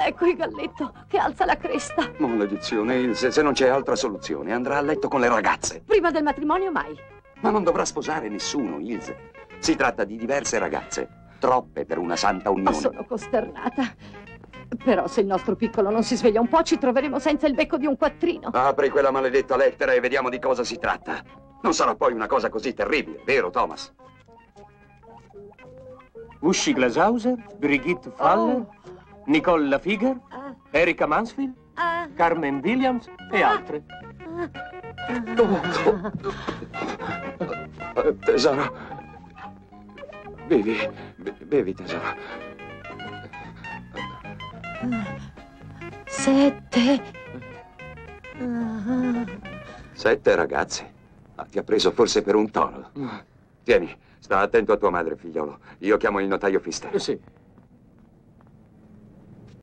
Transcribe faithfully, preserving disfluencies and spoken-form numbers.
Ecco il galletto che alza la cresta. Maledizione, Ilse, se non c'è altra soluzione, andrà a letto con le ragazze. Prima del matrimonio mai. Ma non dovrà sposare nessuno, Ilse. Si tratta di diverse ragazze, troppe per una santa unione. Ma sono costernata. Però se il nostro piccolo non si sveglia un po', ci troveremo senza il becco di un quattrino. Apri quella maledetta lettera e vediamo di cosa si tratta. Non sarà poi una cosa così terribile, vero, Thomas? Uschi Glashauser, Brigitte Faller, Oh. Nicole Lafiger, Ah. Erika Mansfield, Ah. Carmen Williams e altre. Eh, tesoro. Bevi, be- bevi, tesoro. Sette. Ah. Sette ragazze. Ah, ti ha preso forse per un toro. Tieni, sta attento a tua madre, figliolo. Io chiamo il notaio Fister. Sì.